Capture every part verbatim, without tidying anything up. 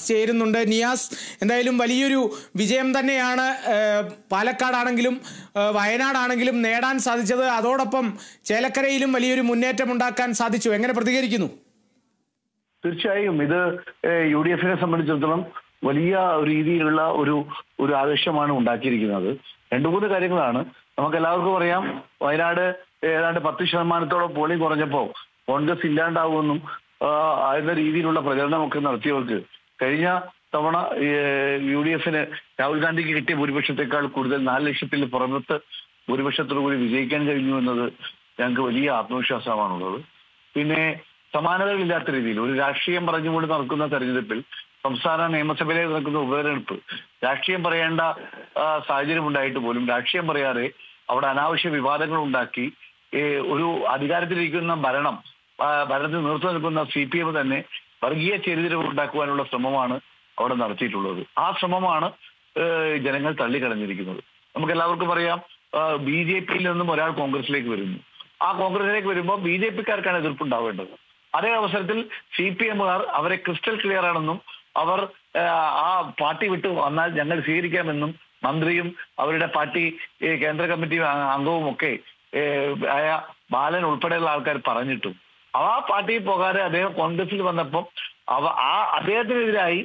ചേരുന്നുണ്ട്. നിയാസ്, എന്തായാലും വലിയൊരു വിജയം തന്നെയാണ് പാലക്കാടാണെങ്കിലും വയനാടാണെങ്കിലും നേടാൻ സാധിച്ചത്. അതോടൊപ്പം ചേലക്കരയിലും വലിയൊരു മുന്നേറ്റം ഉണ്ടാക്കാൻ സാധിച്ചു. എങ്ങനെ പ്രതികരിക്കുന്നു? തീർച്ചയായും ഇത് യു ഡി എഫിനെ സംബന്ധിച്ചിടത്തോളം വലിയ രീതിയിലുള്ള ഒരു ഒരു ആവേശമാണ് ഉണ്ടാക്കിയിരിക്കുന്നത്. രണ്ടു മൂന്ന് കാര്യങ്ങളാണ്. നമുക്ക് എല്ലാവർക്കും അറിയാം, വയനാട് ഏതാണ്ട് പത്ത് ശതമാനത്തോളം പോളിംഗ് കുറഞ്ഞപ്പോൾ കോൺഗ്രസ് ഇല്ലാണ്ടാവുമെന്നും എന്ന രീതിയിലുള്ള പ്രചരണമൊക്കെ നടത്തിയവർക്ക് കഴിഞ്ഞ തവണ യു ഡി എഫിന് രാഹുൽ ഗാന്ധിക്ക് കിട്ടിയ ഭൂരിപക്ഷത്തെക്കാൾ കൂടുതൽ നാല് ലക്ഷത്തിൽ പുറത്ത് ഭൂരിപക്ഷത്തോടു കൂടി വിജയിക്കാൻ കഴിഞ്ഞു എന്നത് ഞങ്ങൾക്ക് വലിയ ആത്മവിശ്വാസമാണുള്ളത്. പിന്നെ സമാനതകളില്ലാത്ത രീതിയിൽ ഒരു രാഷ്ട്രീയം പറഞ്ഞുകൊണ്ട് നടക്കുന്ന തെരഞ്ഞെടുപ്പിൽ സംസ്ഥാന നിയമസഭയിലേക്ക് നടക്കുന്ന ഉപതെരഞ്ഞെടുപ്പ് രാഷ്ട്രീയം പറയേണ്ട സാഹചര്യം ഉണ്ടായിട്ട് പോലും രാഷ്ട്രീയം പറയാതെ അവിടെ അനാവശ്യ വിവാദങ്ങൾ ഉണ്ടാക്കി ഒരു അധികാരത്തിലിരിക്കുന്ന ഭരണം ഭരണത്തിൽ നേതൃത്വം നിൽക്കുന്ന സി പി എം തന്നെ വർഗീയ ചേരിതിരിവ് ഉണ്ടാക്കുവാനുള്ള ശ്രമമാണ് അവിടെ നടത്തിയിട്ടുള്ളത്. ആ ശ്രമമാണ് ജനങ്ങൾ തള്ളിക്കളഞ്ഞിരിക്കുന്നത്. നമുക്ക് എല്ലാവർക്കും അറിയാം, ബി ജെ പിയിൽ നിന്നും ഒരാൾ കോൺഗ്രസിലേക്ക് വരുന്നു. ആ കോൺഗ്രസിലേക്ക് വരുമ്പോൾ ബി ജെ പിക്കാർക്കാണ് എതിർപ്പുണ്ടാവേണ്ടത്. അതേ അവസരത്തിൽ സി പി എമ്മുകാർ അവരെ ക്രിസ്റ്റൽ ക്ലിയർ ആണെന്നും അവർ ആ പാർട്ടി വിട്ട് വന്നാൽ ഞങ്ങൾ സ്വീകരിക്കാമെന്നും മന്ത്രിയും അവരുടെ പാർട്ടി കേന്ദ്ര കമ്മിറ്റി അംഗവും ഒക്കെ ആയ ബാലൻ ഉൾപ്പെടെയുള്ള ആൾക്കാർ പറഞ്ഞിട്ടും ആ പാർട്ടിയിൽ പോകാതെ അദ്ദേഹം കോൺഗ്രസിൽ വന്നപ്പം അവ ആ അദ്ദേഹത്തിനെതിരായി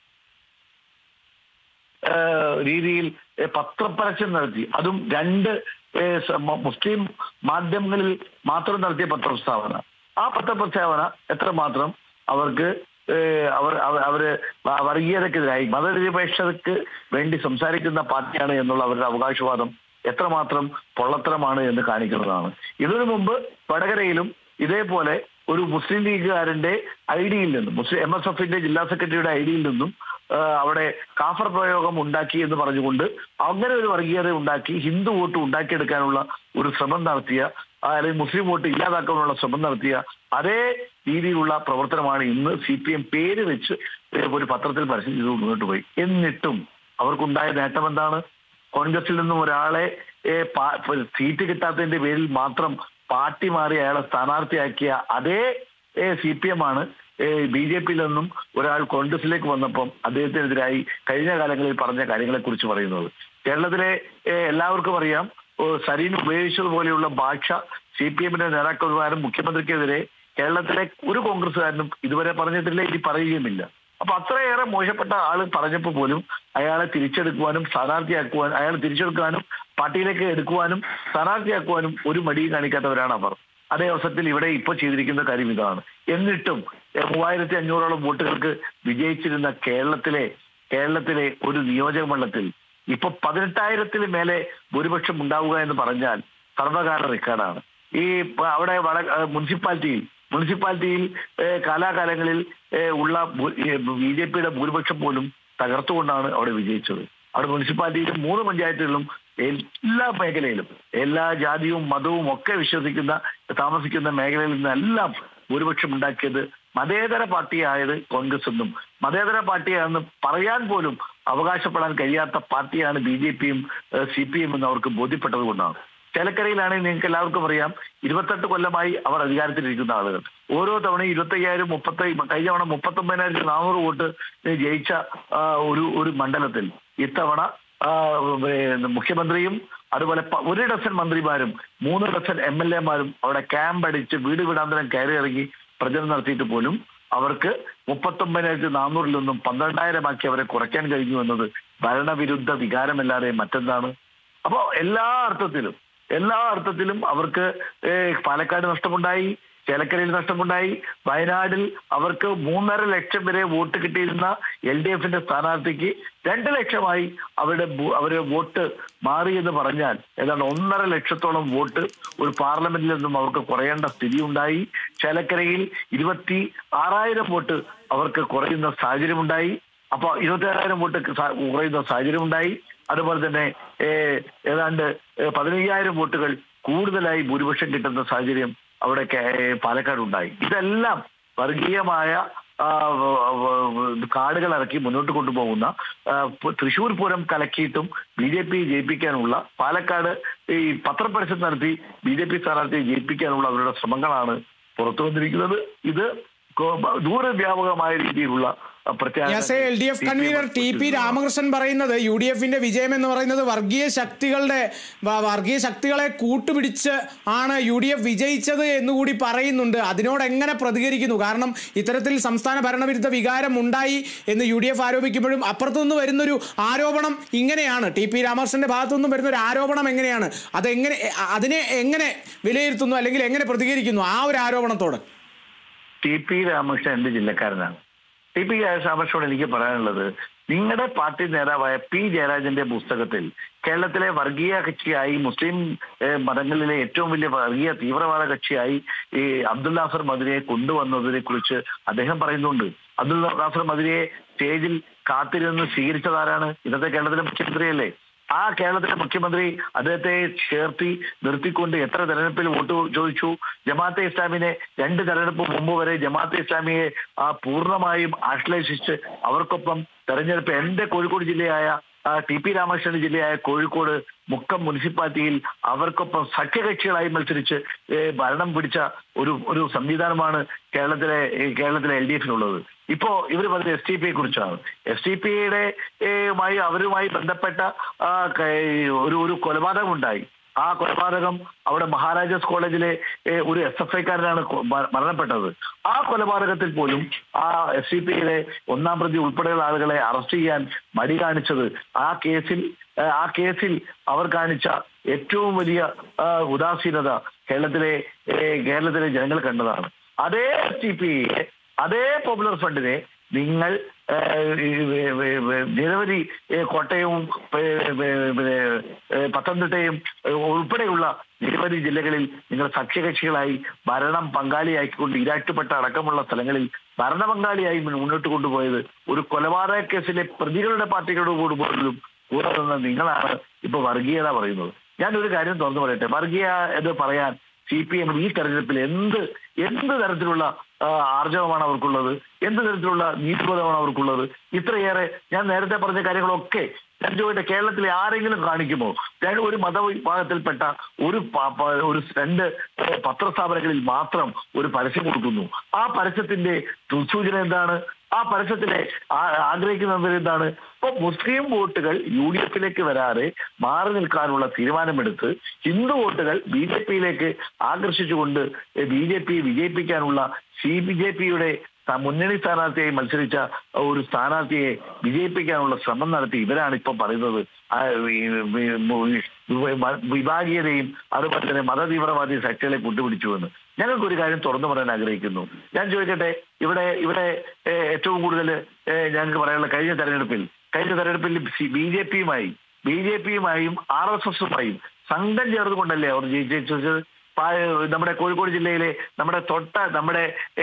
രീതിയിൽ പത്രപ്പരസ്യം നടത്തി. അതും രണ്ട് മുസ്ലിം മാധ്യമങ്ങളിൽ മാത്രം നടത്തിയ പത്രപ്രസ്താവന. ആ പത്രപ്രസ്താവന എത്രമാത്രം അവർക്ക് അവർ അവര് വർഗീയതക്കെതിരായി മതനിരപേക്ഷതയ്ക്ക് വേണ്ടി സംസാരിക്കുന്ന പാർട്ടിയാണ് എന്നുള്ള അവരുടെ അവകാശവാദം എത്രമാത്രം പൊള്ളത്തരമാണ് എന്ന് കാണിക്കുന്നതാണ്. ഇതിനു മുമ്പ് വടകരയിലും ഇതേപോലെ ഒരു മുസ്ലിം ലീഗുകാരന്റെ ഐ ഡിയിൽ നിന്നും മുസ്ലിം എം എസ് എഫിന്റെ ജില്ലാ സെക്രട്ടറിയുടെ ഐ ഡിയിൽ നിന്നും അവിടെ കാഫർ പ്രയോഗം ഉണ്ടാക്കി എന്ന് പറഞ്ഞുകൊണ്ട് അങ്ങനെ ഒരു വർഗീയത ഉണ്ടാക്കി ഹിന്ദു വോട്ട് ഉണ്ടാക്കിയെടുക്കാനുള്ള ഒരു ശ്രമം നടത്തിയ അല്ലെങ്കിൽ മുസ്ലിം വോട്ട് ഇല്ലാതാക്കാനുള്ള ശ്രമം നടത്തിയ അതേ രീതിയിലുള്ള പ്രവർത്തനമാണ് ഇന്ന് സി പി എം പേര് വെച്ച് ഒരു പത്രത്തിൽ പരസ്യം ചെയ്ത് മുന്നോട്ട് പോയി. എന്നിട്ടും അവർക്കുണ്ടായ നേട്ടം എന്താണ്? കോൺഗ്രസിൽ നിന്നും ഒരാളെ സീറ്റ് കിട്ടാത്തതിന്റെ പേരിൽ മാത്രം പാർട്ടി മാറി അയാളെ സ്ഥാനാർത്ഥിയാക്കിയ അതേ സി പി എം ആണ് ബി ജെ പിയിൽ നിന്നും ഒരാൾ കോൺഗ്രസിലേക്ക് വന്നപ്പം അദ്ദേഹത്തിനെതിരായി കഴിഞ്ഞ കാലങ്ങളിൽ പറഞ്ഞ കാര്യങ്ങളെ കുറിച്ച് പറയുന്നത്. കേരളത്തിലെ എല്ലാവർക്കും അറിയാം, സരീൻ ഉപയോഗിച്ചതുപോലെയുള്ള ഭാഷ സി പി എമ്മിന്റെ നേതാക്കന്മാരും മുഖ്യമന്ത്രിക്കെതിരെ കേരളത്തിലെ ഒരു കോൺഗ്രസ്സുകാരനും ഇതുവരെ പറഞ്ഞിട്ടില്ല, ഇനി പറയുകയുമില്ല. അപ്പൊ അത്രയേറെ മോശപ്പെട്ട ആള് പറഞ്ഞപ്പോൾ പോലും അയാളെ തിരിച്ചെടുക്കുവാനും സ്ഥാനാർത്ഥിയാക്കുവാനും അയാളെ തിരിച്ചെടുക്കാനും പാർട്ടിയിലേക്ക് എടുക്കുവാനും സ്ഥാനാർത്ഥിയാക്കുവാനും ഒരു മടിയും കാണിക്കാത്തവരാണ് അവർ. അതേ അവസരത്തിൽ ഇവിടെ ഇപ്പോൾ ചെയ്തിരിക്കുന്ന കാര്യം ഇതാണ്. എന്നിട്ടും മൂവായിരത്തി അഞ്ഞൂറോളം വോട്ടുകൾക്ക് വിജയിച്ചിരുന്ന കേരളത്തിലെ കേരളത്തിലെ ഒരു നിയോജക മണ്ഡലത്തിൽ ഇപ്പൊ പതിനെട്ടായിരത്തിന് മേലെ ഭൂരിപക്ഷം ഉണ്ടാവുക എന്ന് പറഞ്ഞാൽ സർവകാല റെക്കോർഡാണ്. ഈ അവിടെ വട മുനിസിപ്പാലിറ്റിയിൽ മുനിസിപ്പാലിറ്റിയിൽ കാലാകാലങ്ങളിൽ ഉള്ള ബി ജെ പിയുടെ ഭൂരിപക്ഷം പോലും തകർത്തുകൊണ്ടാണ് അവിടെ വിജയിച്ചത്. അവിടെ മുനിസിപ്പാലിറ്റിയിലും മൂന്ന് പഞ്ചായത്തുകളിലും എല്ലാ മേഖലയിലും എല്ലാ ജാതിയും മതവും ഒക്കെ വിശ്വസിക്കുന്ന താമസിക്കുന്ന മേഖലയിൽ നിന്നെല്ലാം ഭൂരിപക്ഷം ഉണ്ടാക്കിയത് മതേതര പാർട്ടിയായത് കോൺഗ്രസ് എന്നും മതേതര പാർട്ടിയാണെന്ന് പറയാൻ പോലും അവകാശപ്പെടാൻ കഴിയാത്ത പാർട്ടിയാണ് ബി ജെ പിയും സി പി എം എന്ന് അവർക്ക് ബോധ്യപ്പെട്ടത് കൊണ്ടാണ്. ചേലക്കരയിലാണെങ്കിൽ നിങ്ങൾക്ക് എല്ലാവർക്കും അറിയാം, ഇരുപത്തെട്ട് കൊല്ലമായി അവർ അധികാരത്തിലിരിക്കുന്ന ആളുകൾ. ഓരോ തവണയും ഇരുപത്തി അയ്യായിരം മുപ്പത്തി കഴിഞ്ഞ തവണ മുപ്പത്തി ഒമ്പതിനായിരത്തി നാനൂറ് വോട്ട് ജയിച്ച ഒരു ഒരു മണ്ഡലത്തിൽ ഇത്തവണ മുഖ്യമന്ത്രിയും അതുപോലെ ഒരു ഡസൻ മന്ത്രിമാരും മൂന്ന് ഡസൻ എം എൽ എമാരും അവിടെ ക്യാമ്പ് അടിച്ച് വീട് വീടാന്തരം കയറി ഇറങ്ങി പ്രചരണം നടത്തിയിട്ട് പോലും അവർക്ക് മുപ്പത്തി ഒമ്പതിനായിരത്തി നാനൂറിൽ നിന്നും പന്ത്രണ്ടായിരമാക്കി അവരെ കുറയ്ക്കാൻ കഴിഞ്ഞു എന്നത് ഭരണവിരുദ്ധ വികാരമല്ലാതെ മറ്റെന്താണ്? അപ്പോ എല്ലാ അർത്ഥത്തിലും എല്ലാ അർത്ഥത്തിലും അവർക്ക് പാലക്കാട് നഷ്ടമുണ്ടായി, ചേലക്കരയിൽ നഷ്ടമുണ്ടായി, വയനാടിൽ അവർക്ക് മൂന്നര ലക്ഷം വരെ വോട്ട് കിട്ടിയിരുന്ന എൽ ഡി എഫിന്റെ സ്ഥാനാർത്ഥിക്ക് രണ്ട് ലക്ഷമായി അവരുടെ അവരുടെ വോട്ട് മാറി എന്ന് പറഞ്ഞാൽ ഏതാണ്ട് ഒന്നര ലക്ഷത്തോളം വോട്ട് ഒരു പാർലമെന്റിൽ നിന്നും അവർക്ക് കുറയേണ്ട സ്ഥിതി ഉണ്ടായി. ചേലക്കരയിൽ ഇരുപത്തി ആറായിരം വോട്ട് അവർക്ക് കുറയുന്ന സാഹചര്യമുണ്ടായി. അപ്പൊ ഇരുപത്തി ആറായിരം വോട്ട് കുറയുന്ന സാഹചര്യമുണ്ടായി. അതുപോലെ തന്നെ ഏതാണ്ട് പതിനയ്യായിരം വോട്ടുകൾ കൂടുതലായി ഭൂരിപക്ഷം കിട്ടുന്ന സാഹചര്യം അവിടെ പാലക്കാട് ഉണ്ടായി. ഇതെല്ലാം വർഗീയമായ കാർഡുകൾ ഇറക്കി മുന്നോട്ട് കൊണ്ടുപോകുന്ന തൃശ്ശൂർ പൂരം കലക്കിയിട്ടും ബി ജെ പി ജയിപ്പിക്കാനുള്ള പാലക്കാട് ഈ പത്രപരസ്യം നടത്തി ബി ജെ പി സ്ഥാനാർത്ഥിയെ ജയിപ്പിക്കാനുള്ള അവരുടെ ശ്രമങ്ങളാണ് പുറത്തു വന്നിരിക്കുന്നത്. ഇത് ദൂരവ്യാപകമായ രീതിയിലുള്ള L D F convener T P Ramakrishnan പറയുന്നത് യു ഡി എഫിന്റെ വിജയം എന്ന് പറയുന്നത് വർഗീയ ശക്തികളുടെ വർഗീയ ശക്തികളെ കൂട്ടുപിടിച്ച് ആണ് യു ഡി എഫ് വിജയിച്ചത് എന്നുകൂടി പറയുന്നുണ്ട്. അതിനോട് എങ്ങനെ പ്രതികരിക്കുന്നു? കാരണം ഇത്തരത്തിൽ സംസ്ഥാന ഭരണവിരുദ്ധ വികാരം ഉണ്ടായി എന്ന് യു ഡി എഫ് ആരോപിക്കുമ്പോഴും അപ്പുറത്തുനിന്ന് വരുന്നൊരു ആരോപണം ഇങ്ങനെയാണ്, ടി പി രാമകൃഷ്ണന്റെ ഭാഗത്തുനിന്നും വരുന്ന ഒരു ആരോപണം എങ്ങനെയാണ്, അതെങ്ങനെ അതിനെ എങ്ങനെ വിലയിരുത്തുന്നു അല്ലെങ്കിൽ എങ്ങനെ പ്രതികരിക്കുന്നു ആ ഒരു ആരോപണത്തോട്? ടി പി രാമകൃഷ്ണൻ എന്റെ ജില്ലക്കാരനാണ്. ടി പി രാമകൃഷ്ണനോട് എനിക്ക് പറയാനുള്ളത്, നിങ്ങളുടെ പാർട്ടി നേതാവായ പി ജയരാജന്റെ പുസ്തകത്തിൽ കേരളത്തിലെ വർഗീയ കക്ഷിയായി മുസ്ലിം മതങ്ങളിലെ ഏറ്റവും വലിയ വർഗീയ തീവ്രവാദ കക്ഷിയായി ഈ അബ്ദുൽ നാസർ മദനിയെ കൊണ്ടുവന്നതിനെ കുറിച്ച് അദ്ദേഹം പറയുന്നുണ്ട്. അബ്ദുൽ നാസർ മദനിയെ സ്റ്റേജിൽ കാത്തിരുന്ന് സ്വീകരിച്ചതാരാണ്? ഇന്നത്തെ കേരളത്തിലെ മുഖ്യമന്ത്രിയല്ലേ. ആ കേരളത്തിലെ മുഖ്യമന്ത്രി അദ്ദേഹത്തെ ചേർത്തി നിർത്തിക്കൊണ്ട് എത്ര തെരഞ്ഞെടുപ്പിൽ വോട്ട് ചോദിച്ചു. ജമാഅത്തെ ഇസ്ലാമിനെ രണ്ട് തെരഞ്ഞെടുപ്പ് മുമ്പ് വരെ ജമാഅത്തെ ഇസ്ലാമിയെ ആ പൂർണ്ണമായും ആശ്ലേഷിച്ച് അവർക്കൊപ്പം തെരഞ്ഞെടുപ്പ് എന്റെ കോഴിക്കോട് ജില്ലയായ ടി പി രാമകൃഷ്ണന്റെ ജില്ലയായ കോഴിക്കോട് മുക്കം മുനിസിപ്പാലിറ്റിയിൽ അവർക്കൊപ്പം സഖ്യകക്ഷികളായി മത്സരിച്ച് ഭരണം പിടിച്ച ഒരു ഒരു സംവിധാനമാണ് കേരളത്തിലെ കേരളത്തിലെ എൽ ഡി എഫിനുള്ളത്. ഇപ്പോ ഇവർ പറഞ്ഞ എസ് ടി പിയെ കുറിച്ചാണ്. എസ് ടി പിയുടെ മായി അവരുമായി ബന്ധപ്പെട്ട ഒരു ഒരു കൊലപാതകം ഉണ്ടായി. ആ കൊലപാതകം അവിടെ മഹാരാജാസ് കോളേജിലെ ഒരു എസ് എഫ് ഐക്കാരനാണ് മരണപ്പെട്ടത്. ആ കൊലപാതകത്തിൽ പോലും ആ എസ് ഡി പിയുടെ ഒന്നാം പ്രതി ഉൾപ്പെടെയുള്ള ആളുകളെ അറസ്റ്റ് ചെയ്യാൻ മടി കാണിച്ചത് ആ കേസിൽ ആ കേസിൽ അവർ കാണിച്ച ഏറ്റവും വലിയ ഉദാസീനത കേരളത്തിലെ കേരളത്തിലെ ജനങ്ങൾ കണ്ടതാണ്. അതേ എസ് ഡി പിയെ അതേ പോപ്പുലർ ഫ്രണ്ടിനെ നിങ്ങൾ നിരവധി കോട്ടയവും പത്തനംതിട്ടയും ഉൾപ്പെടെയുള്ള നിരവധി ജില്ലകളിൽ നിങ്ങൾ സഖ്യകക്ഷികളായി ഭരണം പങ്കാളിയാക്കിക്കൊണ്ട് ഇരാറ്റുപെട്ട അടക്കമുള്ള സ്ഥലങ്ങളിൽ ഭരണ പങ്കാളിയായി മുന്നോട്ട് കൊണ്ടുപോയത് ഒരു കൊലപാതക കേസിലെ പ്രതികളുടെ പാർട്ടികളോട് കൂടുമ്പോഴും കൂടെ നിന്ന് നിങ്ങളാണ് ഇപ്പൊ വർഗീയത പറയുന്നത്. ഞാനൊരു കാര്യം തുറന്നു പറയട്ടെ, വർഗീയ എന്ന് പറയാൻ സി പി എം ഈ തെരഞ്ഞെടുപ്പിൽ എന്ത് എന്ത് തരത്തിലുള്ള ആർജവമാണ് അവർക്കുള്ളത്, എന്ത് തരത്തിലുള്ള നീതിബോധമാണ് അവർക്കുള്ളത്? ഇത്രയേറെ ഞാൻ നേരത്തെ പറഞ്ഞ കാര്യങ്ങളൊക്കെ ഞാൻ ചോദിക്കട്ടെ, കേരളത്തിലെ ആരെങ്കിലും കാണിക്കുമോ? ഒരു മതവിഭാഗത്തിൽപ്പെട്ട ഒരു ഒരു രണ്ട് പത്രസ്ഥാപനങ്ങളിൽ മാത്രം ഒരു പരസ്യം കൊടുക്കുന്നു. ആ പരസ്യത്തിന്റെ ദുസൂചന എന്താണ്? ആ പരസ്യത്തിലെ ആഗ്രഹിക്കുന്നത് എന്താണ്? ഇപ്പൊ മുസ്ലിം വോട്ടുകൾ യു ഡി എഫിലേക്ക് വരാതെ മാറി നിൽക്കാനുള്ള തീരുമാനമെടുത്ത് ഹിന്ദു വോട്ടുകൾ ബി ജെ പിയിലേക്ക് ആകർഷിച്ചുകൊണ്ട് ബി ജെ പി വിജയിപ്പിക്കാനുള്ള സി ബി ജെ പിയുടെ മുന്നണി സ്ഥാനാർത്ഥിയായി മത്സരിച്ച ഒരു സ്ഥാനാർത്ഥിയെ വിജയിപ്പിക്കാനുള്ള ശ്രമം നടത്തി ഇവരാണ് ഇപ്പൊ പറയുന്നത് വിഭാഗീയതയും അതുപോലെ തന്നെ മതതീവ്രവാദി ശക്തികളെ കൂട്ടുപിടിച്ചുവെന്ന്. ഞങ്ങൾക്ക് ഒരു കാര്യം തുറന്നു പറയാൻ ആഗ്രഹിക്കുന്നു. ഞാൻ ചോദിക്കട്ടെ, ഇവിടെ ഇവിടെ ഏറ്റവും കൂടുതൽ ഞങ്ങൾക്ക് പറയാനുള്ള കഴിഞ്ഞ തെരഞ്ഞെടുപ്പിൽ കഴിഞ്ഞ തെരഞ്ഞെടുപ്പിൽ ബി ജെ പിയുമായി ബി ജെ പിയുമായും ആർ എസ് എസുമായും സംഘം ചേർന്നുകൊണ്ടല്ലേ അവർ ജയിച്ചത്? നമ്മുടെ കോഴിക്കോട് ജില്ലയിലെ നമ്മുടെ തൊട്ട നമ്മുടെ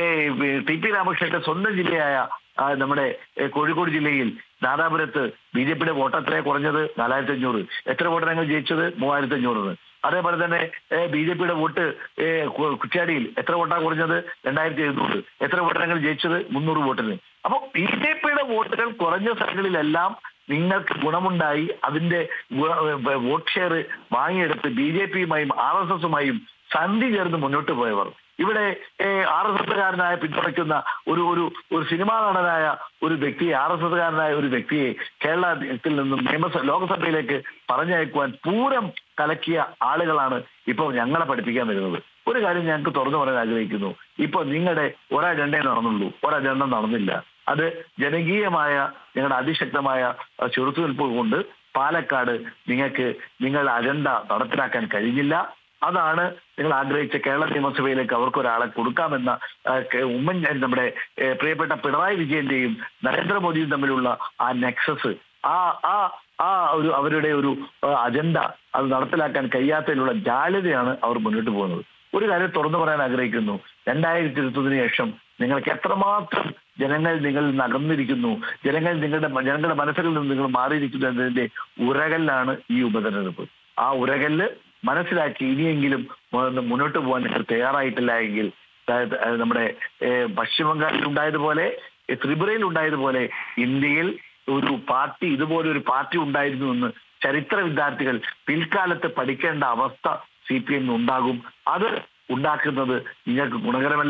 ടി പി രാമകൃഷ്ണന്റെ സ്വന്തം ജില്ലയായ നമ്മുടെ കോഴിക്കോട് ജില്ലയിൽ നാദാപുരത്ത് ബി ജെ പിയുടെ വോട്ട് എത്ര കുറഞ്ഞത്? നാലായിരത്തി അഞ്ഞൂറ്. എത്ര വോട്ടിനങ്ങൾ ജയിച്ചത്? മൂവായിരത്തി അഞ്ഞൂറിന്. അതേപോലെ തന്നെ ബി ജെ പിയുടെ വോട്ട് കുറ്റ്യാടിയിൽ എത്ര വോട്ടാണ് കുറഞ്ഞത്? രണ്ടായിരത്തി എഴുന്നൂറ്. എത്ര വോട്ടിനങ്ങൾ ജയിച്ചത്? മുന്നൂറ് വോട്ടിന്. അപ്പൊ ബി ജെ പിയുടെ വോട്ടുകൾ കുറഞ്ഞ സ്ഥലങ്ങളിലെല്ലാം നിങ്ങൾക്ക് ഗുണമുണ്ടായി അതിന്റെ വോട്ട് ഷെയർ വാങ്ങിയെടുത്ത് ബി ജെ പിയുമായും ആർ എസ് എസുമായും സന്ധി ചേർന്ന് മുന്നോട്ട് പോയവർ ഇവിടെ ആർ എസ് എസുകാരനായ പിന്തുണയ്ക്കുന്ന ഒരു ഒരു ഒരു സിനിമാ നടനായ ഒരു വ്യക്തിയെ ആർ എസ് എസുകാരനായ ഒരു വ്യക്തിയെ കേരളത്തിൽ നിന്നും നിയമസഭ ലോക്സഭയിലേക്ക് പറഞ്ഞയക്കുവാൻ പൂരം കലക്കിയ ആളുകളാണ് ഇപ്പോൾ ഞങ്ങളെ പഠിപ്പിക്കാൻ വരുന്നത്. ഒരു കാര്യം ഞങ്ങൾക്ക് തുറന്നു പറയാൻ ആഗ്രഹിക്കുന്നു. ഇപ്പൊ നിങ്ങളുടെ ഒരജണ്ടേ നടന്നുള്ളൂ, ഒരജണ്ട നടന്നില്ല. അത് ജനകീയമായ നിങ്ങളുടെ അതിശക്തമായ ചെറുത്തുനിൽപ്പ് കൊണ്ട് പാലക്കാട് നിങ്ങൾക്ക് നിങ്ങളുടെ അജണ്ട നടപ്പിലാക്കാൻ കഴിഞ്ഞില്ല. അതാണ് നിങ്ങൾ ആഗ്രഹിച്ച കേരള നിയമസഭയിലേക്ക് അവർക്ക് ഒരാളെ കൊടുക്കാമെന്ന ഉമ്മൻ നമ്മുടെ പ്രിയപ്പെട്ട പിണറായി വിജയന്റെയും നരേന്ദ്രമോദിയും തമ്മിലുള്ള ആ നെക്സസ്, ആ ആ ആ ഒരു അവരുടെ ഒരു അജണ്ട അത് നടപ്പിലാക്കാൻ കഴിയാത്തതിലുള്ള ജാള്യതയാണ് അവർ മുന്നോട്ട് പോകുന്നത്. ഒരു കാര്യം തുറന്നു പറയാൻ ആഗ്രഹിക്കുന്നു. രണ്ടായിരത്തി ഇരുപത്തൊന്നിന് ശേഷം നിങ്ങൾക്ക് എത്രമാത്രം ജനങ്ങൾ നിങ്ങളിൽ നിന്ന് അകന്നിരിക്കുന്നു, ജനങ്ങൾ നിങ്ങളുടെ ജനങ്ങളുടെ മനസ്സിൽ നിന്ന് നിങ്ങൾ മാറിയിരിക്കുന്നു എന്നതിന്റെ ഉരകല്ലാണ് ഈ ഉപതെരഞ്ഞെടുപ്പ്. ആ ഉരകല്ല് മനസ്സിലാക്കി ഇനിയെങ്കിലും മുന്നോട്ട് പോകാൻ നിങ്ങൾ തയ്യാറായിട്ടില്ല എങ്കിൽ നമ്മുടെ പശ്ചിമ ബംഗാളിൽ ഉണ്ടായതുപോലെ ത്രിപുരയിൽ ഉണ്ടായതുപോലെ ഇന്ത്യയിൽ ഒരു പാർട്ടി ഇതുപോലെ ഒരു പാർട്ടി ഉണ്ടായിരുന്നു എന്ന് ചരിത്ര വിദ്യാർത്ഥികൾ പിൽക്കാലത്ത് പഠിക്കേണ്ട അവസ്ഥ സി പി എമ്മിന് ഉണ്ടാകും. അത് ഉണ്ടാക്കുന്നത് നിങ്ങൾക്ക് ഗുണകരമല്ല.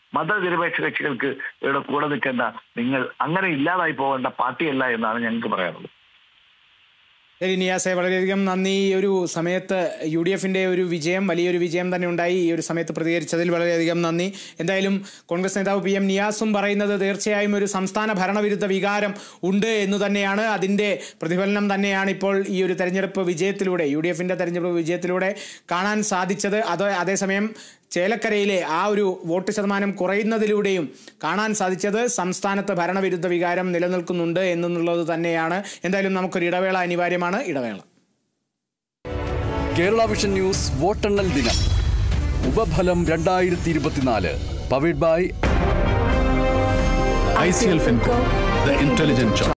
മതനിരപേക്ഷ കക്ഷികൾക്ക് ഇവിടെ കൂടെ നിൽക്കേണ്ട നിങ്ങൾ അങ്ങനെ ഇല്ലാതായി പോകേണ്ട പാർട്ടിയല്ല എന്നാണ് ഞങ്ങൾക്ക് പറയാനുള്ളത്. ശരി നിയാസെ, വളരെയധികം നന്ദി. ഈ ഒരു സമയത്ത് യു ഡി എഫിൻ്റെ ഒരു വിജയം, വലിയൊരു വിജയം തന്നെ ഉണ്ടായി. ഈ ഒരു സമയത്ത് പ്രതികരിച്ചതിൽ വളരെയധികം നന്ദി. എന്തായാലും കോൺഗ്രസ് നേതാവ് പി എം നിയാസും പറയുന്നത് തീർച്ചയായും ഒരു സംസ്ഥാന ഭരണവിരുദ്ധ വികാരം ഉണ്ട് എന്ന് തന്നെയാണ്. അതിൻ്റെ പ്രതിഫലനം തന്നെയാണ് ഇപ്പോൾ ഈ ഒരു തെരഞ്ഞെടുപ്പ് വിജയത്തിലൂടെ, യു ഡി എഫിൻ്റെ തെരഞ്ഞെടുപ്പ് വിജയത്തിലൂടെ കാണാൻ സാധിച്ചത്. അത് അതേസമയം ചേലക്കരയിലെ ആ ഒരു വോട്ട് ശതമാനം കുറയുന്നതിലൂടെയും കാണാൻ സാധിച്ചത് സംസ്ഥാനത്ത് ഭരണവിരുദ്ധ വികാരം നിലനിൽക്കുന്നുണ്ട് എന്നുള്ളത് തന്നെയാണ്. എന്തായാലും നമുക്കൊരു ഇടവേള അനിവാര്യമാണ്. ഇടവേള. കേരള വിഷൻ ന്യൂസ് വോട്ടെണ്ണൽ ദിനം ഉപഫലം രണ്ടായിരത്തി ഇരുപത്തിനാല് powered by I C L Finco, the intelligent choice.